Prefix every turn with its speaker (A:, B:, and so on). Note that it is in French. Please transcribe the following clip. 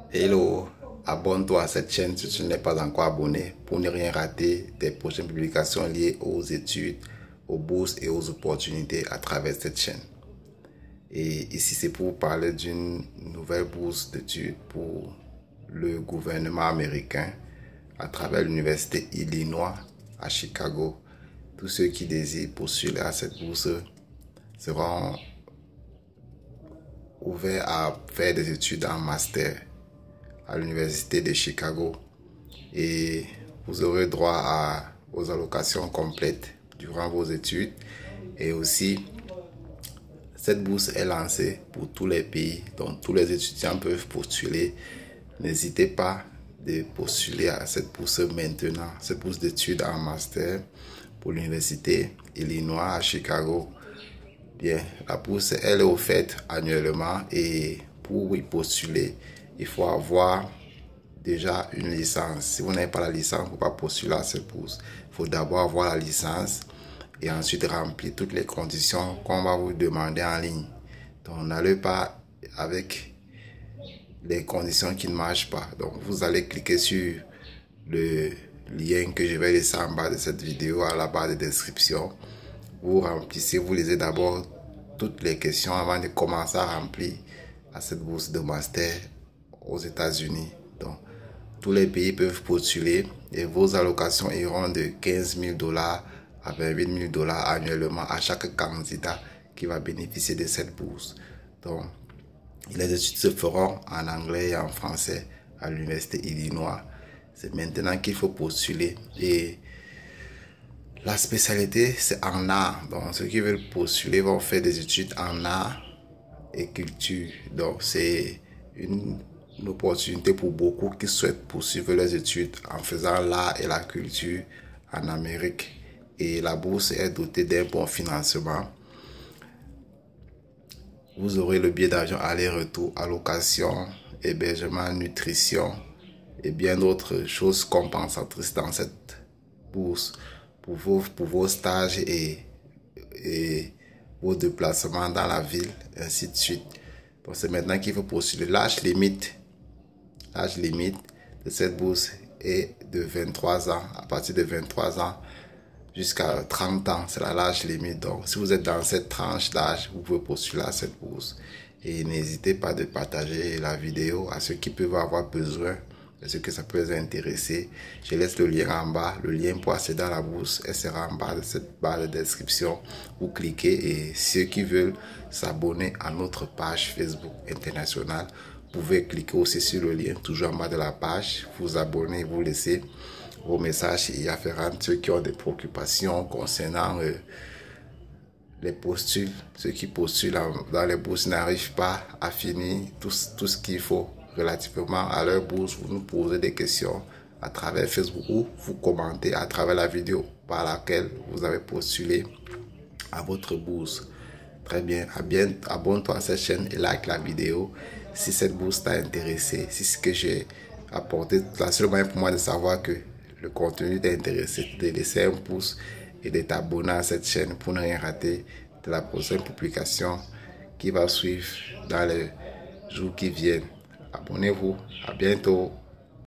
A: Hello, abonne-toi à cette chaîne si tu n'es pas encore abonné pour ne rien rater des prochaines publications liées aux études, aux bourses et aux opportunités à travers cette chaîne. Et ici, c'est pour vous parler d'une nouvelle bourse d'études pour le gouvernement américain à travers l'université Illinois à Chicago. Tous ceux qui désirent postuler à cette bourse seront ouverts à faire des études en master à l'université de Chicago et vous aurez droit aux allocations complètes durant vos études. Et aussi, cette bourse est lancée pour tous les pays, donc tous les étudiants peuvent postuler. N'hésitez pas de postuler à cette bourse maintenant, cette bourse d'études en master pour l'université Illinois à Chicago. Bien, la bourse elle est offerte annuellement et pour y postuler, il faut avoir déjà une licence. Si vous n'avez pas la licence, vous ne pouvez pas postuler à cette bourse. Il faut d'abord avoir la licence et ensuite remplir toutes les conditions qu'on va vous demander en ligne. Donc, n'allez pas avec les conditions qui ne marchent pas. Donc, vous allez cliquer sur le lien que je vais laisser en bas de cette vidéo, à la barre de description. Vous remplissez, vous lisez d'abord toutes les questions avant de commencer à remplir à cette bourse de master aux États-Unis. Donc, tous les pays peuvent postuler et vos allocations iront de 15 000 $ à 28 000 $ annuellement à chaque candidat qui va bénéficier de cette bourse. Donc, les études se feront en anglais et en français à l'université Illinois. C'est maintenant qu'il faut postuler et la spécialité, c'est en art. Donc, ceux qui veulent postuler vont faire des études en art et culture. Donc, c'est une opportunité pour beaucoup qui souhaitent poursuivre leurs études en faisant l'art et la culture en Amérique. Et la bourse est dotée d'un bon financement. Vous aurez le billet d'avion aller-retour, allocation, hébergement, nutrition et bien d'autres choses compensatrices dans cette bourse pour vos stages et vos déplacements dans la ville, ainsi de suite. Donc c'est maintenant qu'il faut postuler. L'âge limite de cette bourse est de 23 ans. À partir de 23 ans jusqu'à 30 ans, c'est l'âge limite. Donc si vous êtes dans cette tranche d'âge, vous pouvez postuler à cette bourse. Et n'hésitez pas de partager la vidéo à ceux qui peuvent avoir besoin, à ceux que ça peut les intéresser. Je laisse le lien en bas. Le lien pour accéder à la bourse, elle sera en bas de cette barre de description. Vous cliquez et ceux qui veulent s'abonner à notre page Facebook internationale, vous pouvez cliquer aussi sur le lien toujours en bas de la page, vous abonner, vous laisser vos messages y afférents. Ceux qui ont des préoccupations concernant les postules, ceux qui postulent dans les bourses n'arrivent pas à finir tout ce qu'il faut relativement à leur bourse, vous nous posez des questions à travers Facebook ou vous commentez à travers la vidéo par laquelle vous avez postulé à votre bourse. Très bien, abonne-toi à cette chaîne et like la vidéo si cette bourse t'a intéressé, si ce que j'ai apporté, la seule moyen pour moi de savoir que le contenu t'a intéressé, de laisser un pouce et de t'abonner à cette chaîne pour ne rien rater de la prochaine publication qui va suivre dans les jours qui viennent. Abonnez-vous, à bientôt.